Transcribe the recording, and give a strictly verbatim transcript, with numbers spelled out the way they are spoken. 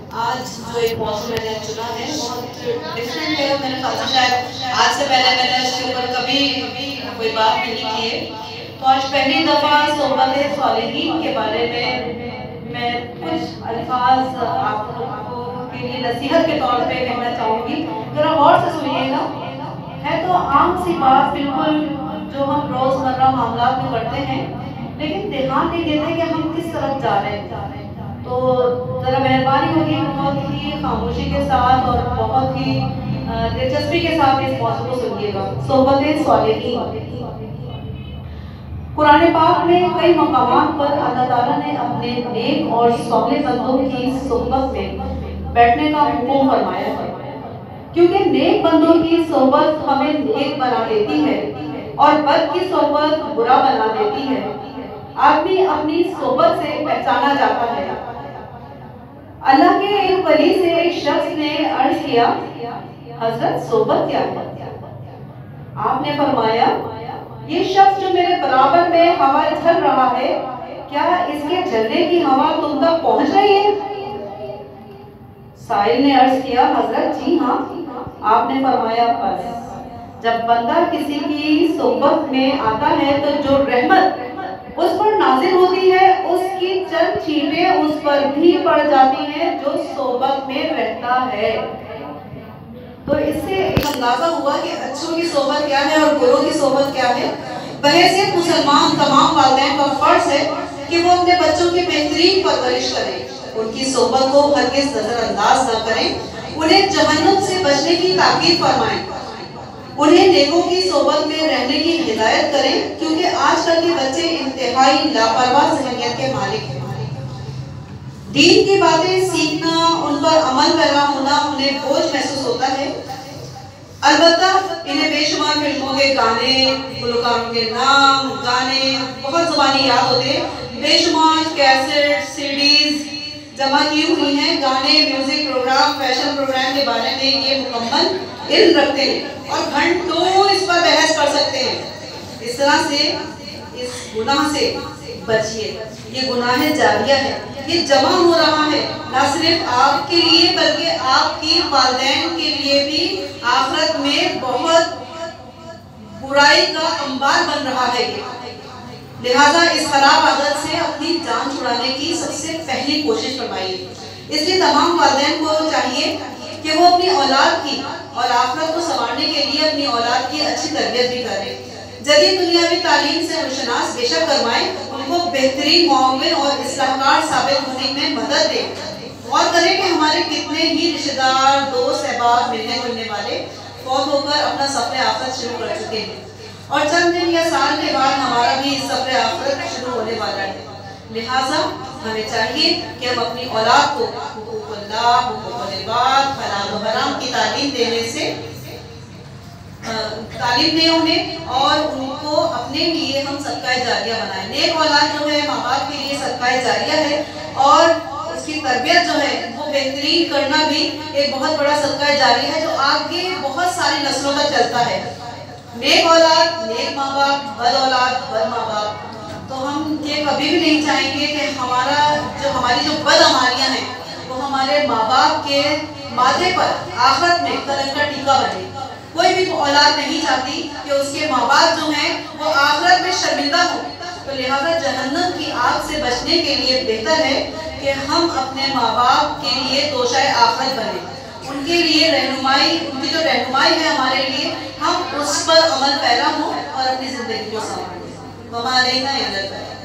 आज जो एक मौसम मैंने चुना है बहुत डिफरेंट है। मेरे ख्याल से शायद आज से पहले मैंने इसके ऊपर कभी कोई बात नहीं की है। तो आज पहली दफ़ा सोहबत सालिहीन के बारे में मैं कुछ अल्फाज आप लोगों के लिए नसीहत के तौर पे कहना चाहूँगी। ज़रा गौर से सुनिएगा। है तो आम सी बात, बिल्कुल जो हम रोज़मर्रा मामला में करते हैं, लेकिन ध्यान नहीं देते कि हम किस तरफ जा रहे हैं। तो ज़रा मेहरबानी होगी बहुत ही खामोशी के साथ और बहुत ही दिलचस्पी के साथ इस मौजू को सुनिएगा। सोहबत सालिहीन। कुरान पाक में कई मकामात पर अल्लाह ताला ने अपने नेक और सालिह बंदों की सोहबत में बैठने का हुक्म फरमाया है, क्योंकि नेक बंदों की सोहबत हमें नेक बना देती है और बद की सोहबत बुरा बना देती है। आदमी अपनी सोहबत से पहचाना जाता है। अल्लाह के एक वली से एक शख्स ने अर्ज किया, हजरत सोहबत क्या है? आपने फरमाया, ये शख्स जो मेरे बराबर में हवा चल रहा है, क्या इसके चलने की हवा तुम तक पहुंच रही है? साहिल ने अर्ज किया, हजरत जी हाँ। आपने फरमाया, बस जब बंदा किसी की सोहबत में आता है तो जो रहमत उस पर नाजिल होती है, उसकी चंद चीजें उस पर भी पड़ जाती हैं जो सोहबत में रहता है। तो इससे एक अंदाजा हुआ कि अच्छों की सोहबत क्या है और बुरों की सोहबत क्या है। बहैसियत मुसलमान तमाम वालिदैन का फर्ज है कि वो अपने बच्चों की बेहतरीन परवरिश करें, उनकी सोहबत को हरगिज़ नजरअंदाज न करें, उन्हें जहन्नुम से बचने की ताकीद फरमाएं, उन्हें नेकों की सोहबत में रहने की हिदायत करें, क्योंकि आजकल के बच्चे इंतहाई लापरवाह ज़हनियत के मालिक हैं। दीन की बातें सीखना, उन पर अमल पैरा होना उन्हें बोझ महसूस होता है। अलबत्ता इन्हें बेशुमार फिल्मों के गाने, गुलकारों के नाम, गाने बहुत ज़ुबानी याद होते हैं। बेशुमार कैसेट, सीडीज जमा की हुई हैं। गाने, म्यूजिक प्रोग्राम, फैशन प्रोग्राम के बारे में ये मुकम्मल इल्म रखते हैं और घंटों इस पर बहस कर सकते हैं। इस तरह से इस गुनाह से बचिए। ये गुनाह जारिया है, ये जमा हो रहा है न सिर्फ आपके लिए बल्कि आपकी वालिदैन के लिए भी आखिरत में बहुत बुराई का अंबार बन रहा है। लिहाजा इस खराब आदत से अपनी जान छुड़ाने की सबसे पहली कोशिश फरमाइए। इसलिए तमाम वालिदैन को चाहिए कि वो अपनी औलाद की और आखिरत को संवारने के लिए अपनी औलाद की अच्छी तरबियत भी करें। जदीद दुनियावी तालीम से रुशनास बेशक करवाएं, उनको बेहतरीन मुआविन और इस्लाहकार साबित होने में मदद दें। और करें कि हमारे कितने ही रिश्तेदार, दोस्त, अहबाब, मिलने जुलने वाले फौत होकर अपना सफ़र आखिरत शुरू कर चुके हैं और चंद दिन या साल के बाद हमारा भी सफ़र आखिरत शुरू होने वाला है। लिहाजा हमें चाहिए कि हम अपनी औलाद को हुकूकुल्लाह, हुकूकुल इबाद, हलाल व हराम की तालीम देने से तालीम दें उन्हें और उनको अपने लिए हम सदका जारिया बनाएं। नेक औलाद जो है माँ बाप के लिए सदका जारिया है और उसकी तरबियत जो है वो बेहतरीन करना भी एक बहुत बड़ा सदका जारिया है जो आगे बहुत सारी नस्लों तक चलता है। नेक औलाद, नेक माँ बाप, बद औलाद, बद माँ बाप। तो हम ये कभी भी नहीं चाहेंगे कि हमारा जो हमारी जो बद अमालियाँ हैं वो हमारे माँ बाप के माथे पर आखिरत में कलंक का टीका बने। कोई भी औलाद नहीं चाहती कि उसके माँ बाप जो हैं वो आखिरत में शर्मिंदा हो। तो लिहाजा जहन्नम की आग से बचने के लिए बेहतर है कि हम अपने माँ बाप के लिए तोशाए आखिरत बने, उनके लिए रहनुमाई, उनकी जो रहनुमाई है हमारे लिए, हम उस पर अमल पैरा हों और अपनी ज़िंदगी को संभालें।